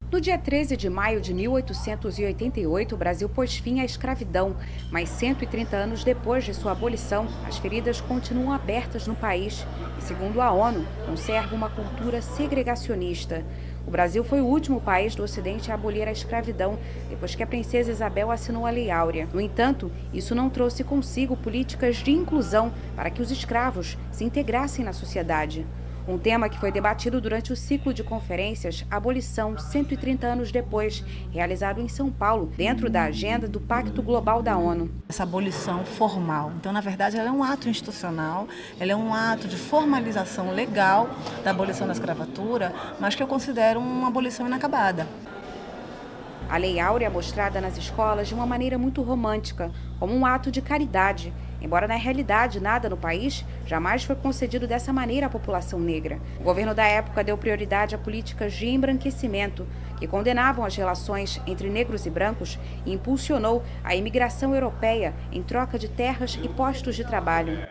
No dia 13 de maio de 1888, o Brasil pôs fim à escravidão, mas 130 anos depois de sua abolição, as feridas continuam abertas no país e, segundo a ONU, conserva uma cultura segregacionista. O Brasil foi o último país do Ocidente a abolir a escravidão, depois que a princesa Isabel assinou a Lei Áurea. No entanto, isso não trouxe consigo políticas de inclusão para que os escravos se integrassem na sociedade. Um tema que foi debatido durante o ciclo de conferências Abolição 130 anos depois, realizado em São Paulo, dentro da agenda do Pacto Global da ONU. Essa abolição formal, então na verdade ela é um ato institucional, ela é um ato de formalização legal da abolição da escravatura, mas que eu considero uma abolição inacabada. A Lei Áurea é mostrada nas escolas de uma maneira muito romântica, como um ato de caridade, embora na realidade nada no país jamais foi concedido dessa maneira à população negra. O governo da época deu prioridade a políticas de embranquecimento, que condenavam as relações entre negros e brancos e impulsionou a imigração europeia em troca de terras e postos de trabalho.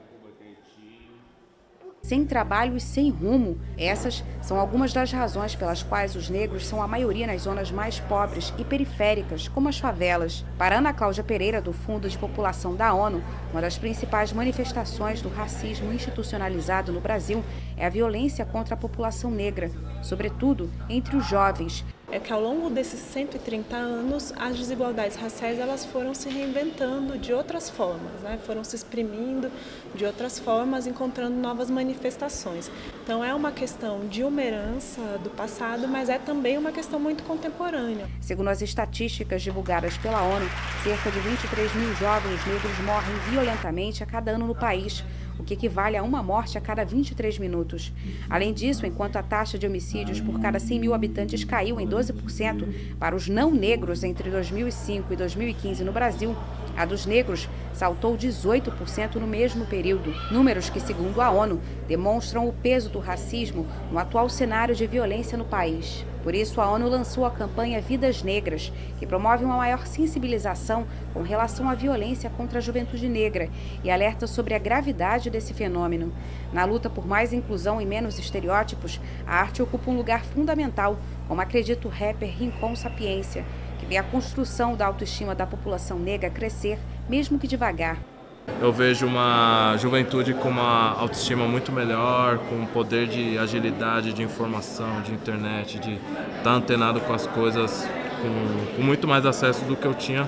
Sem trabalho e sem rumo, essas são algumas das razões pelas quais os negros são a maioria nas zonas mais pobres e periféricas, como as favelas. Para Ana Cláudia Pereira, do Fundo de População da ONU, uma das principais manifestações do racismo institucionalizado no Brasil é a violência contra a população negra, sobretudo entre os jovens. É que ao longo desses 130 anos, as desigualdades raciais elas foram se reinventando de outras formas, né? Foram se exprimindo de outras formas, encontrando novas manifestações. Então é uma questão de uma herança do passado, mas é também uma questão muito contemporânea. Segundo as estatísticas divulgadas pela ONU, cerca de 23 mil jovens negros morrem violentamente a cada ano no país, o que equivale a uma morte a cada 23 minutos. Além disso, enquanto a taxa de homicídios por cada 100 mil habitantes caiu em 12% para os não negros entre 2005 e 2015 no Brasil, a dos negros saltou 18% no mesmo período. Números que, segundo a ONU, demonstram o peso do racismo no atual cenário de violência no país. Por isso, a ONU lançou a campanha Vidas Negras, que promove uma maior sensibilização com relação à violência contra a juventude negra e alerta sobre a gravidade desse fenômeno. Na luta por mais inclusão e menos estereótipos, a arte ocupa um lugar fundamental, como acredita o rapper Rincon Sapiência, que vê a construção da autoestima da população negra crescer, mesmo que devagar. Eu vejo uma juventude com uma autoestima muito melhor, com um poder de agilidade, de informação, de internet, de estar antenado com as coisas, com muito mais acesso do que eu tinha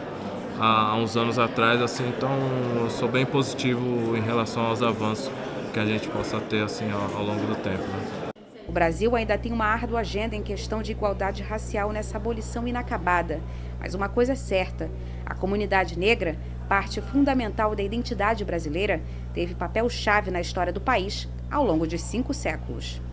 há uns anos atrás, assim. Então eu sou bem positivo em relação aos avanços que a gente possa ter assim ao longo do tempo, né? O Brasil ainda tem uma árdua agenda em questão de igualdade racial nessa abolição inacabada. Mas uma coisa é certa, a comunidade negra, parte fundamental da identidade brasileira, teve papel-chave na história do país ao longo de 5 séculos.